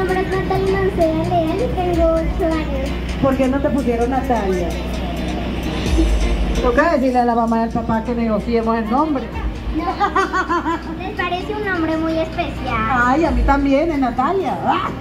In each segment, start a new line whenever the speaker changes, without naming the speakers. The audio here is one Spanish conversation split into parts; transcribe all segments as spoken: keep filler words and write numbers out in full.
nombre es Natalia Mancera Leal y tengo ocho años.
¿Por qué no te pusieron Natalia? Toca decirle a la mamá y al papá que negociemos el nombre.
No, les parece un nombre muy especial.
Ay, a mí también, es Natalia.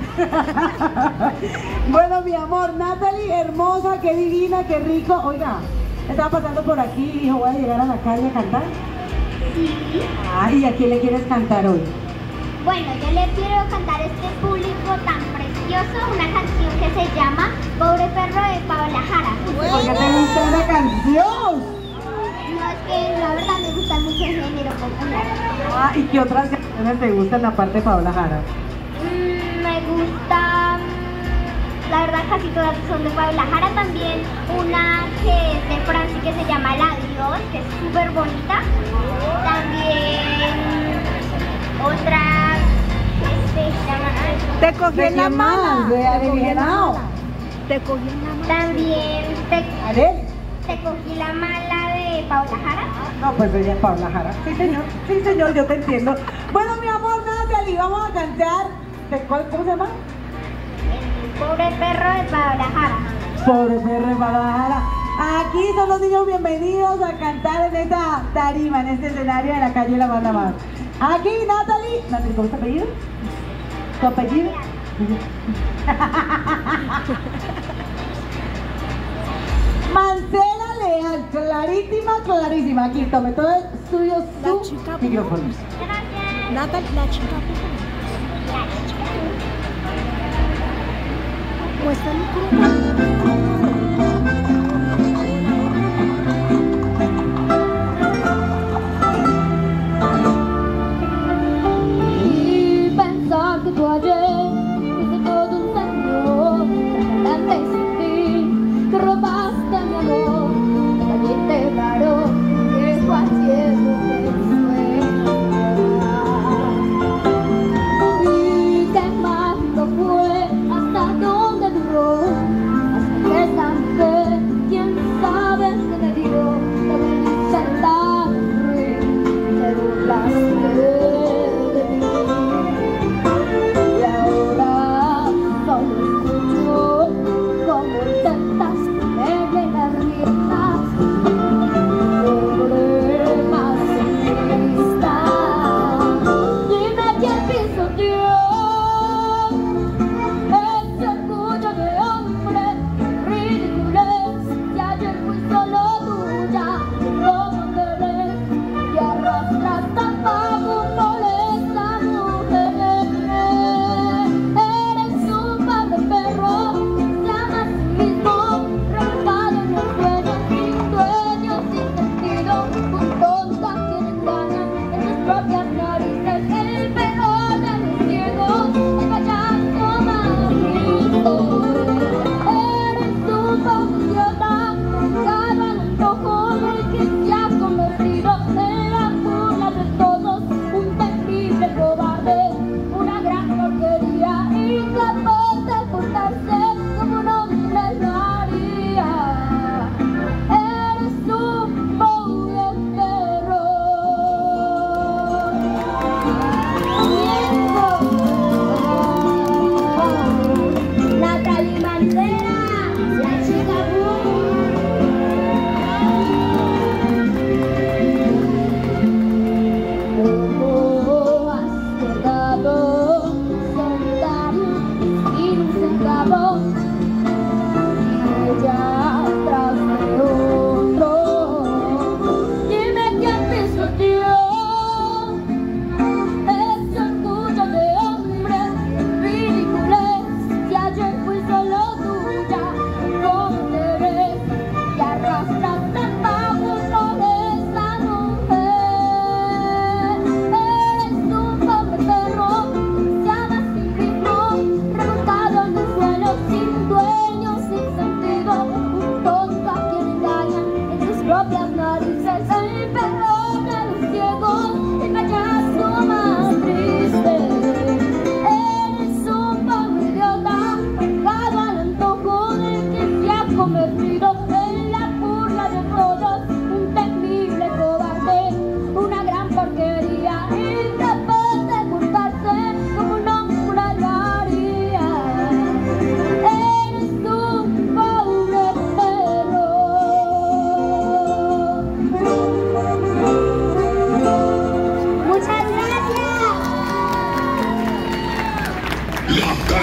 Bueno, mi amor, Natalie, hermosa, qué divina, qué rico. Oiga, estaba pasando por aquí y dijo, voy a llegar a la calle a cantar.
Sí.
Ay, ¿a quién le quieres cantar hoy?
Bueno, yo le quiero cantar a este público tan precioso una canción que se llama Pobre Perro de Paola Jara.
¿Por qué te gusta esa canción?
No, es que la verdad me gusta mucho el género popular.
Ah, ¿y qué otras canciones te gustan aparte de Paola Jara?
Mm, me gusta, la verdad casi todas son de Paola Jara, también una que es de Francia que se llama La Dios, que es súper bonita. También otra que se llama...
Te cogí en la mano.
De Arigenao.
Te cogí en la mano.
También te,
¿Adel?
te cogí la mala de Paola Jara.
No, pues ella es Paola Jara. Sí, señor. Sí, señor, yo te entiendo. Bueno, mi amor, Natalie, vamos a cantar. ¿De cuál, ¿Cómo se llama?
El Pobre Perro de Paola Jara.
Pobre perro de Paola Jara. Aquí son los niños bienvenidos a cantar en esta tarima, en este escenario de la calle La Banda Más. Aquí, Natalie. Natalie, ¿cómo es tu apellido? ¿Tu apellido? Mancera Leal, clarísima, clarísima. Aquí, tome todo el suyo, su micrófono.
Gracias.
Natalia, la chica. Muestra el micrófono.
Que tú ayer fuiste todo un señor, grande sin ti, te robaste mi amor, nadie te paró, que cualquier mujer fue. Y qué mágico fue, hasta dónde duró, hasta que estampé, quién sabe qué me dio, te veniste a te burlaste de mí.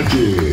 Calle.